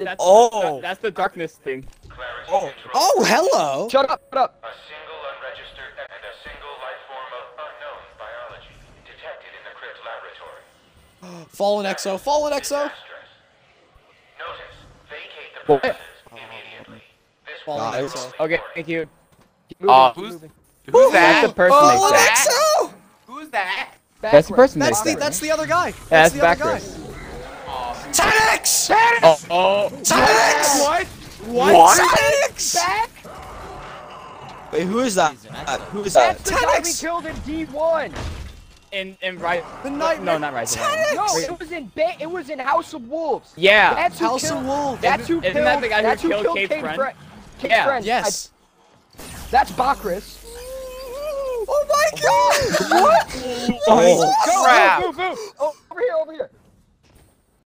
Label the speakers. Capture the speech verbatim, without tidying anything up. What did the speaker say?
Speaker 1: That's,
Speaker 2: Oh.
Speaker 1: that, that's the darkness thing.
Speaker 2: Oh. Oh, hello.
Speaker 3: Shut up, shut up.
Speaker 4: A single unregistered and a single life form of unknown biology detected in the crypt laboratory.
Speaker 2: Fallen X O. Fallen X O.
Speaker 4: Notice, vacate the premises immediately. This
Speaker 2: Fallen
Speaker 4: will
Speaker 2: X O.
Speaker 1: Okay, thank you.
Speaker 3: Keep moving,
Speaker 5: Uh,
Speaker 3: keep
Speaker 5: who's
Speaker 3: moving.
Speaker 5: who's
Speaker 1: That's
Speaker 5: that?
Speaker 1: the person
Speaker 2: Fallen
Speaker 1: they
Speaker 2: X
Speaker 1: said.
Speaker 2: O.
Speaker 5: Who's that?
Speaker 1: That's the person they
Speaker 2: That's the
Speaker 1: said.
Speaker 2: that's the other guy.
Speaker 1: That's
Speaker 2: That's the other guy.
Speaker 1: Backrus.
Speaker 2: ten X.
Speaker 1: Oh, oh.
Speaker 2: ten X.
Speaker 1: What?
Speaker 5: What?
Speaker 2: ten X.
Speaker 3: Back?
Speaker 2: Wait, who is that? Uh, who is that?
Speaker 3: That's the guy we
Speaker 2: ten X.
Speaker 3: killed in D one.
Speaker 1: In in right.
Speaker 2: The
Speaker 1: No,
Speaker 2: nightmare.
Speaker 1: not right.
Speaker 2: ten X.
Speaker 3: No, it was in ba it was in House of Wolves.
Speaker 1: Yeah.
Speaker 3: That's who
Speaker 2: House
Speaker 3: killed,
Speaker 2: of Wolves.
Speaker 3: That's who
Speaker 1: Isn't
Speaker 3: killed.
Speaker 1: that the guy who
Speaker 3: that's who
Speaker 1: killed
Speaker 3: killed
Speaker 1: Kate's
Speaker 3: Kate's
Speaker 1: friend?
Speaker 3: friend. Kate's
Speaker 1: Yeah.
Speaker 3: friend.
Speaker 2: Yes.
Speaker 3: I, that's Backrus.
Speaker 2: Oh my God.
Speaker 3: What?
Speaker 2: Oh,
Speaker 3: Go,
Speaker 5: crap.
Speaker 3: go, go, go. Oh, over here, over here.